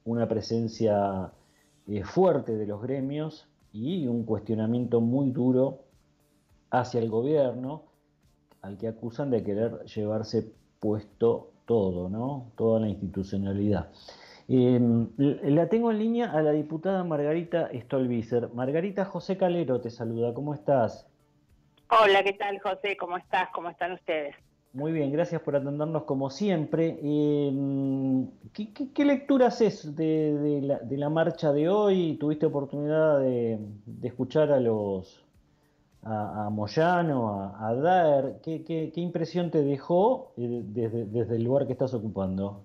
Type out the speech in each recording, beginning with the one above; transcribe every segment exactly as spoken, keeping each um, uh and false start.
una presencia eh, fuerte de los gremios y un cuestionamiento muy duro hacia el gobierno, al que acusan de querer llevarse puesto todo, ¿no? Toda la institucionalidad. Eh, la tengo en línea a la diputada Margarita Stolbizer. Margarita, José Calero te saluda, ¿cómo estás? Hola, ¿qué tal, José? ¿Cómo estás? ¿Cómo están ustedes? Muy bien, gracias por atendernos como siempre. Eh, ¿qué, qué, qué lectura haces de, de la, de la marcha de hoy? ¿Tuviste oportunidad de, de escuchar a los a, a Moyano, a, a Daer? ¿Qué, qué, qué impresión te dejó eh, desde, desde el lugar que estás ocupando?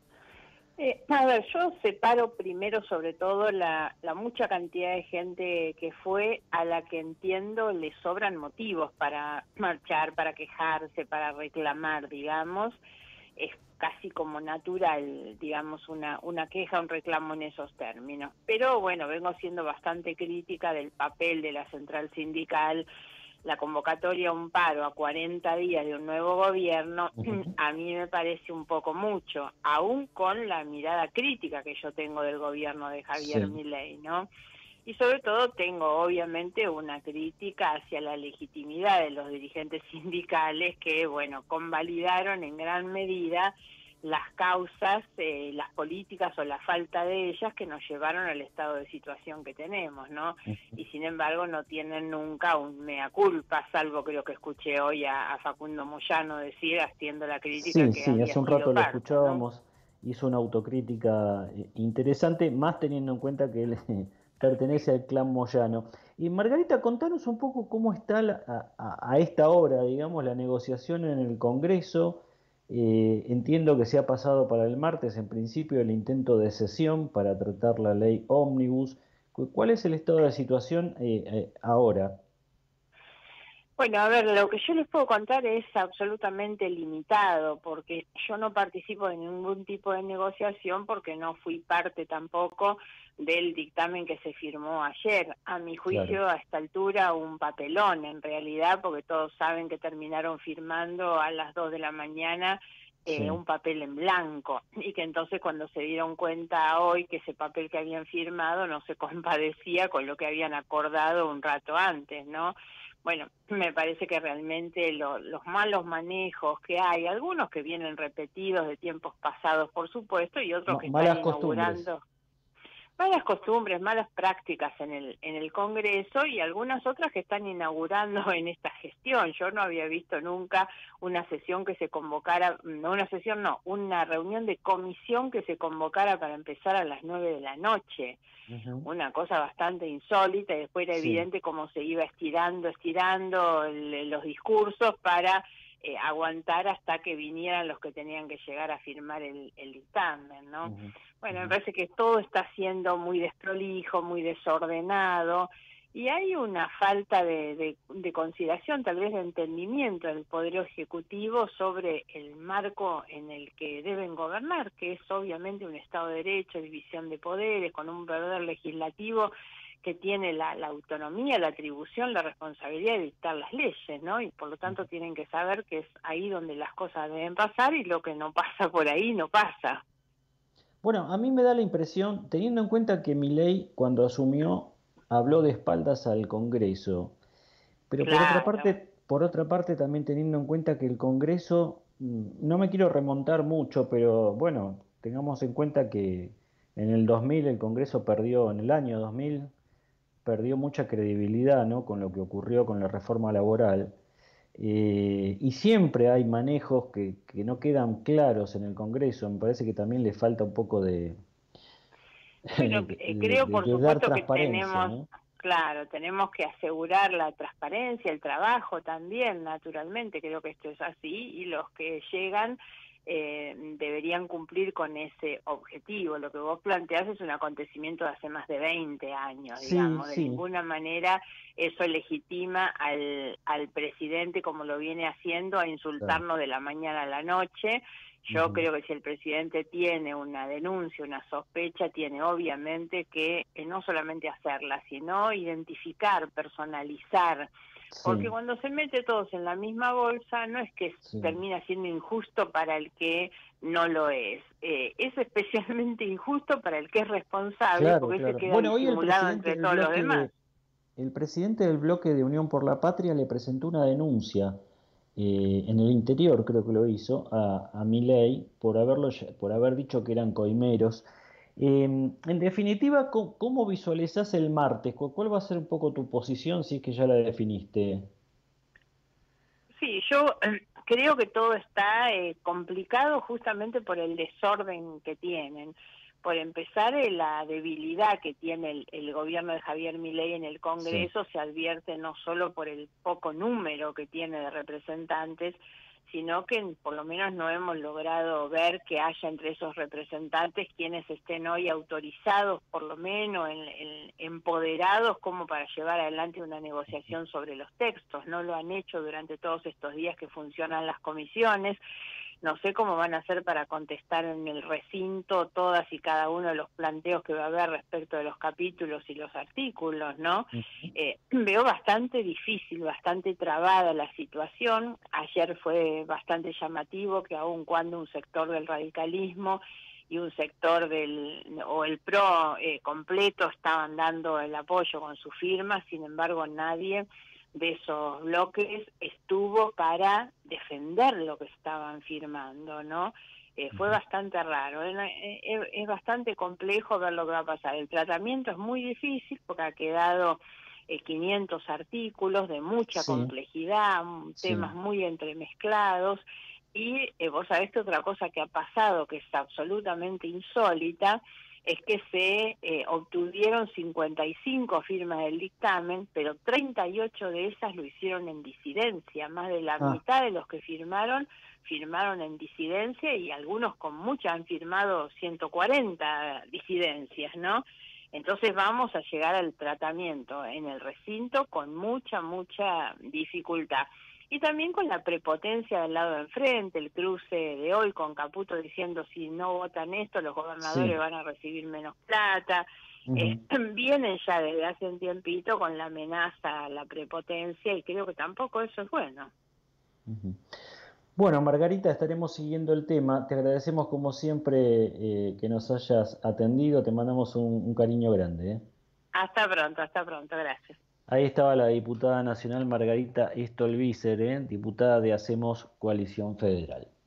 Eh, a ver, yo separo primero sobre todo la, la mucha cantidad de gente que fue, a la que entiendo le sobran motivos para marchar, para quejarse, para reclamar, digamos. Es casi como natural, digamos, una, una queja, un reclamo en esos términos. Pero bueno, vengo siendo bastante crítica del papel de la central sindical. La convocatoria a un paro a cuarenta días de un nuevo gobierno, Ujú. a mí me parece un poco mucho, aún con la mirada crítica que yo tengo del gobierno de Javier Sí. Milei, ¿no? Y sobre todo tengo obviamente una crítica hacia la legitimidad de los dirigentes sindicales que, bueno, convalidaron en gran medida las causas, eh, las políticas o la falta de ellas que nos llevaron al estado de situación que tenemos, ¿no? Y sin embargo no tienen nunca un mea culpa, salvo creo que escuché hoy a, a Facundo Moyano decir, haciendo la crítica Sí, que sí, había hace un sido rato lo parte, ¿no? escuchábamos, hizo una autocrítica eh, interesante, más teniendo en cuenta que él eh, pertenece al clan Moyano. Y Margarita, contanos un poco cómo está la- a, a- a esta hora, digamos, la negociación en el Congreso. Eh, entiendo que se ha pasado para el martes, en principio, el intento de sesión para tratar la ley Ómnibus. Cu- ¿Cuál es el estado de situación eh, eh, ahora? Bueno, a ver, lo que yo les puedo contar es absolutamente limitado, porque yo no participo de ningún tipo de negociación, porque no fui parte tampoco del dictamen que se firmó ayer. A mi Claro, juicio, a esta altura, un papelón en realidad, porque todos saben que terminaron firmando a las dos de la mañana eh, sí. un papel en blanco, y que entonces cuando se dieron cuenta hoy que ese papel que habían firmado no se compadecía con lo que habían acordado un rato antes, ¿no? Bueno, me parece que realmente lo, los malos manejos que hay, algunos que vienen repetidos de tiempos pasados, por supuesto, y otros Ma- que están malas costumbres. inaugurando malas costumbres, malas prácticas en el en el Congreso y algunas otras que están inaugurando en esta gestión. Yo no había visto nunca una sesión que se convocara, no una sesión, no, una reunión de comisión que se convocara para empezar a las nueve de la noche. Ujú. Una cosa bastante insólita, y después era Sí. evidente cómo se iba estirando, estirando el, los discursos para eh, aguantar hasta que vinieran los que tenían que llegar a firmar el, el dictamen, ¿no? Ujú, Bueno, me ujú. parece que todo está siendo muy desprolijo, muy desordenado, y hay una falta de, de, de consideración, tal vez de entendimiento del Poder Ejecutivo sobre el marco en el que deben gobernar, que es obviamente un Estado de Derecho, división de poderes, con un poder legislativo que tiene la, la autonomía, la atribución, la responsabilidad de dictar las leyes, ¿no? Y por lo tanto tienen que saber que es ahí donde las cosas deben pasar, y lo que no pasa por ahí no pasa. Bueno, a mí me da la impresión, teniendo en cuenta que Milei cuando asumió habló de espaldas al Congreso, pero por otra Claro. parte, por otra parte también teniendo en cuenta que el Congreso, mm, no me quiero remontar mucho, pero bueno, tengamos en cuenta que en el dos mil el Congreso perdió, en el año dos mil perdió mucha credibilidad, ¿no? Con lo que ocurrió con la reforma laboral. Eh, y siempre hay manejos que, que no quedan claros en el Congreso. Me parece que también le falta un poco de, Bueno, de, eh, creo de- por de dar supuesto que transparencia, tenemos, ¿no? claro, tenemos que asegurar la transparencia, el trabajo también, naturalmente, creo que esto es así, y los que llegan eh, deberían cumplir con ese objetivo. Lo que vos planteás es un acontecimiento de hace más de veinte años, Sí, digamos, de sí. ninguna manera eso legitima al, al presidente, como lo viene haciendo, a Claro. insultarnos de la mañana a la noche, Yo Ujú. creo que si el presidente tiene una denuncia, una sospecha, tiene obviamente que eh, no solamente hacerla, sino identificar, personalizar, porque Sí, cuando se mete todos en la misma bolsa, no es que sí. termina siendo injusto para el que no lo es, eh, es especialmente injusto para el que es responsable, Claro, porque ese claro. queda Bueno, hoy el disimulado presidente entre del todos los demás. bloque, el presidente del bloque de Unión por la Patria le presentó una denuncia eh, en el interior, creo que lo hizo, a, a Milei por haberlo, ll- por haber dicho que eran coimeros. Eh, en definitiva, ¿cómo, cómo visualizás el martes? ¿Cu- ¿Cuál va a ser un poco tu posición si es que ya la definiste? Sí, yo eh, creo que todo está eh, complicado justamente por el desorden que tienen. Por empezar, eh, la debilidad que tiene el, el gobierno de Javier Milei en el Sí. Congreso se advierte no solo por el poco número que tiene de representantes, sino que por lo menos no hemos logrado ver que haya entre esos representantes quienes estén hoy autorizados, por lo menos en, en, empoderados como para llevar adelante una negociación sobre los textos. No lo han hecho durante todos estos días que funcionan las comisiones. No sé cómo van a hacer para contestar en el recinto todas y cada uno de los planteos que va a haber respecto de los capítulos y los artículos, ¿no? Ujú. Eh, veo bastante difícil, bastante trabada la situación. Ayer fue bastante llamativo que aun cuando un sector del radicalismo y un sector del o el PRO eh, completo estaban dando el apoyo con su firma, sin embargo nadie de esos bloques estuvo para defender lo que estaban firmando, ¿no? Eh, fue Ujú. bastante raro, ¿eh? Es, es bastante complejo ver lo que va a pasar. El tratamiento es muy difícil porque ha quedado eh, quinientos artículos de mucha Sí, complejidad, temas sí. muy entremezclados, y eh, vos sabés que otra cosa que ha pasado, que es absolutamente insólita, es que se eh, obtuvieron cincuenta y cinco firmas del dictamen, pero treinta y ocho de esas lo hicieron en disidencia. Más de la Ah, mitad de los que firmaron, firmaron en disidencia, y algunos con muchas han firmado ciento cuarenta disidencias, ¿no? Entonces vamos a llegar al tratamiento en el recinto con mucha, mucha dificultad. Y también con la prepotencia del lado de enfrente, el cruce de hoy con Caputo diciendo si no votan esto, los gobernadores sí. van a recibir menos plata. Eh, Ujú, vienen ya desde hace un tiempito con la amenaza a la prepotencia, y creo que tampoco eso es bueno. ujú. Bueno, Margarita, estaremos siguiendo el tema. Te agradecemos como siempre eh, que nos hayas atendido. Te mandamos un, un cariño grande, ¿eh? Hasta pronto, hasta pronto, gracias. Ahí estaba la diputada nacional Margarita Stolbizer, ¿eh? Diputada de Hacemos Coalición Federal.